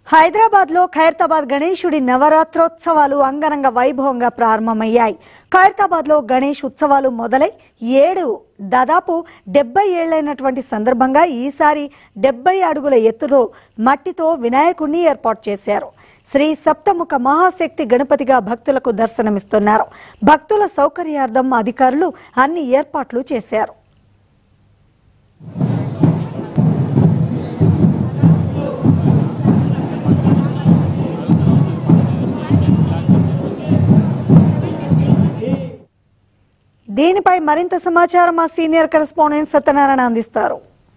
హైదరాబాద్ లో ఖైరతాబాద్ గణేశుడి నవరాత్రోత్సవాలు అంగరంగ వైభవంగా ప్రారంభమయ్యాయి. ఖైరతాబాద్ లో గణేష్ ఉత్సవాలు మొదలై దాదాపు 70 ఏళ్లైనటువంటి సందర్భంగా ఈసారి 70 అడుగుల ఎత్తులో మట్టితో వినాయకుడిని ఏర్పాటు చేశారు. శ్రీ సప్తముఖ మహాశక్తి గణపతిగా భక్తులకు దర్శనమిస్తున్నారు. భక్తుల సౌకర్యార్థం అధికారులు అన్ని ఏర్పాట్లు చేశారు. దీనిపై మరింత సమాచారం మా సీనియర్ కరెస్పాండెంట్ సత్యనారాయణ అందిస్తారు.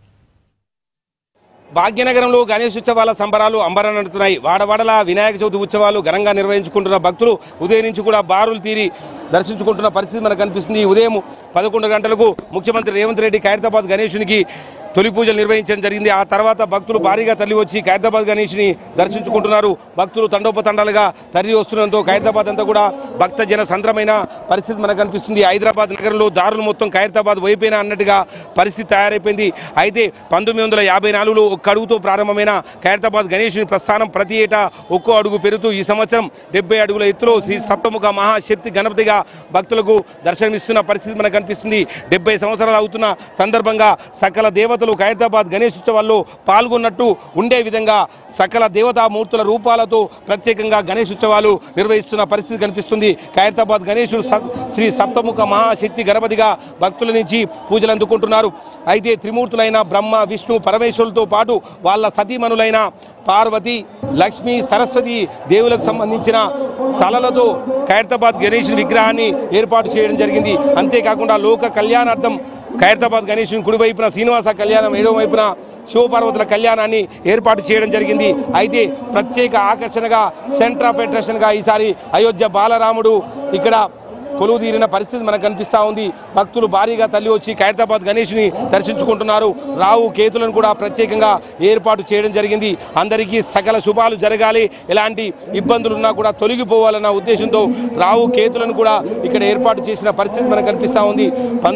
భాగ్యనగరంలో గణేష్ ఉత్సవాల సంబరాలు అంబరాన్నంటున్నాయి. వాడవాడల వినాయక చవితి ఉత్సవాలు ఘనంగా నిర్వహించుకుంటున్న భక్తులు ఉదయం నుంచి కూడా బారులు తీరి దర్శించుకుంటున్న పరిస్థితి మనకు కనిపిస్తుంది. ఉదయం 11 గంటలకు ముఖ్యమంత్రి రేవంత్ రెడ్డి ఖైరతాబాద్ గణేశునికి తొలి పూజలు నిర్వహించడం జరిగింది. ఆ తర్వాత భక్తులు భారీగా తరలి వచ్చి ఖైరతాబాద్ గణేష్ని దర్శించుకుంటున్నారు. భక్తులు తండోపతండాలుగా తరలి వస్తుండడంతో ఖైరతాబాద్ అంతా కూడా భక్త జన సంద్రమైన పరిస్థితి మనకు కనిపిస్తుంది. హైదరాబాద్ నగరంలో దారులు మొత్తం ఖైరతాబాద్ వైపైన అన్నట్టుగా పరిస్థితి తయారైపోయింది. అయితే 1954లో ఒక్క అడుగుతో ప్రారంభమైన ఖైరతాబాద్ గణేష్ని ప్రస్థానం ప్రతి ఏటా ఒక్కో అడుగు పెరుగుతూ ఈ సంవత్సరం 70 అడుగుల ఎత్తులో శ్రీ సప్తముఖ మహాశక్తి గణపతిగా భక్తులకు దర్శనమిస్తున్న పరిస్థితి మనకు కనిపిస్తుంది. 70 సంవత్సరాలు అవుతున్న సందర్భంగా సకల దేవతలు ఖైరతాబాద్ గణేష్ ఉత్సవాల్లో పాల్గొన్నట్టు ఉండే విధంగా సకల దేవతామూర్తుల రూపాలతో ప్రత్యేకంగా గణేష్ ఉత్సవాలు నిర్వహిస్తున్న పరిస్థితి కనిపిస్తుంది. ఖైరతాబాద్ గణేశుడు శ్రీ సప్తముఖ మహాశక్తి గణపతిగా భక్తుల నుంచి పూజలు అందుకుంటున్నారు. అయితే త్రిమూర్తులైన బ్రహ్మ, విష్ణు, పరమేశ్వరులతో పాటు వాళ్ళ సతీమణులైన పార్వతి, లక్ష్మి, సరస్వతి దేవులకు సంబంధించిన తలలతో ఖైరతాబాద్ గణేష్ విగ్రహాన్ని ఏర్పాటు చేయడం జరిగింది. అంతేకాకుండా లోక కళ్యాణార్థం ఖైరతాబాద్ గణేశుని కుడివైపున శ్రీనివాస కళ్యాణం, ఎడమ వైపున శివపార్వతుల కళ్యాణాన్ని ఏర్పాటు చేయడం జరిగింది. అయితే ప్రత్యేక ఆకర్షణగా సెంటర్ ఆఫ్ అట్రాక్షన్గా ఈసారి అయోధ్య బాలరాముడు ఇక్కడ కొలువు తీరిన పరిస్థితి మనకు కనిపిస్తూ ఉంది. భక్తులు భారీగా తల్లి వచ్చి ఖైరతాబాద్ గణేష్ని దర్శించుకుంటున్నారు. రావు కేతులను కూడా ప్రత్యేకంగా ఏర్పాటు చేయడం జరిగింది. అందరికీ సకల శుభాలు జరగాలి, ఎలాంటి ఇబ్బందులున్నా కూడా తొలగిపోవాలన్న ఉద్దేశంతో రావు కేతులను కూడా ఇక్కడ ఏర్పాటు చేసిన పరిస్థితి మనకు కనిపిస్తూ ఉంది.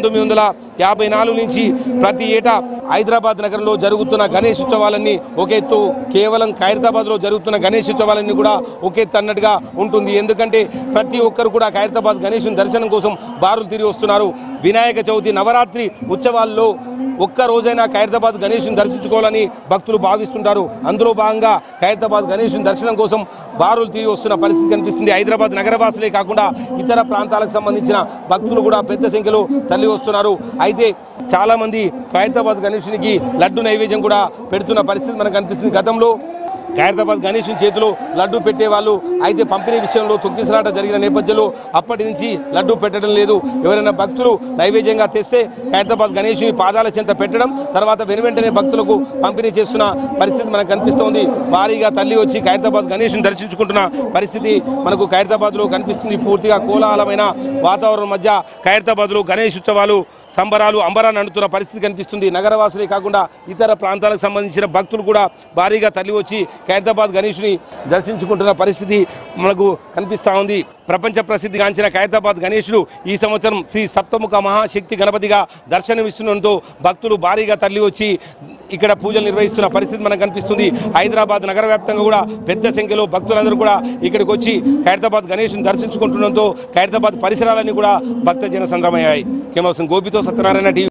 1954 నుంచి ప్రతి ఏటా హైదరాబాద్ నగరంలో జరుగుతున్న గణేష్ ఉత్సవాలన్నీ ఒక ఎత్తు, కేవలం ఖైరతాబాద్లో జరుగుతున్న గణేష్ ఉత్సవాలన్నీ కూడా ఒక ఎత్తు అన్నట్టుగా ఉంటుంది. ఎందుకంటే ప్రతి ఒక్కరు కూడా ఖైరతాబాద్ గణేష్ దర్శనం కోసం బారులు తిరిగి వస్తున్నారు. వినాయక చవితి నవరాత్రి ఉత్సవాల్లో ఒక్క రోజైనా ఖైరతాబాద్ గణేష్ని దర్శించుకోవాలని భక్తులు భావిస్తుంటారు. అందులో భాగంగా ఖైరతాబాద్ గణేష్ని దర్శనం కోసం బారులు తిరిగి వస్తున్న పరిస్థితి కనిపిస్తుంది. హైదరాబాద్ నగరవాసులే కాకుండా ఇతర ప్రాంతాలకు సంబంధించిన భక్తులు కూడా పెద్ద సంఖ్యలో తరలి వస్తున్నారు. అయితే చాలామంది ఖైరతాబాద్ గణేష్నికి లడ్డు నైవేద్యం కూడా పెడుతున్న పరిస్థితి మనకు కనిపిస్తుంది. గతంలో ఖైరతాబాద్ గణేష్ చేతిలో లడ్డు పెట్టేవాళ్ళు. అయితే పంపిణీ విషయంలో తొక్కిసలాట జరిగిన నేపథ్యంలో అప్పటి నుంచి లడ్డు పెట్టడం లేదు. ఎవరైనా భక్తులు నైవేద్యంగా తెస్తే ఖైరతాబాద్ గణేష్ పాదాల చెంత పెట్టడం, తర్వాత వెనువెంటనే భక్తులకు పంపిణీ చేస్తున్న పరిస్థితి మనకు కనిపిస్తోంది. భారీగా తల్లి వచ్చి ఖైరతాబాద్ గణేష్ని దర్శించుకుంటున్న పరిస్థితి మనకు ఖైరతాబాద్లో కనిపిస్తుంది. పూర్తిగా కోలాహలమైన వాతావరణం మధ్య ఖైరతాబాద్లో గణేష్ ఉత్సవాలు సంబరాలు అంబరాన్ని అంటున్న పరిస్థితి కనిపిస్తుంది. నగరవాసులే కాకుండా ఇతర ప్రాంతాలకు సంబంధించిన భక్తులు కూడా భారీగా తల్లి వచ్చి ఖైరతాబాద్ గణేష్ని దర్శించుకుంటున్న పరిస్థితి మనకు కనిపిస్తూ ఉంది. ప్రపంచ ప్రసిద్ధిగాంచిన ఖైరతాబాద్ గణేశుడు ఈ సంవత్సరం శ్రీ సప్తముఖ మహాశక్తి గణపతిగా దర్శనమిస్తుండటంతో భక్తులు భారీగా తరలి వచ్చి ఇక్కడ పూజలు నిర్వహిస్తున్న పరిస్థితి మనకు కనిపిస్తుంది. హైదరాబాద్ నగర వ్యాప్తంగా కూడా పెద్ద సంఖ్యలో భక్తులందరూ కూడా ఇక్కడికి వచ్చి ఖైరతాబాద్ గణేష్ని దర్శించుకుంటుండటంతో ఖైరతాబాద్ పరిసరాలన్నీ కూడా భక్తజన సంద్రమయ్యాయి. కెమెరా పర్సన్ గోపితో సత్యనారాయణ, టీవీ.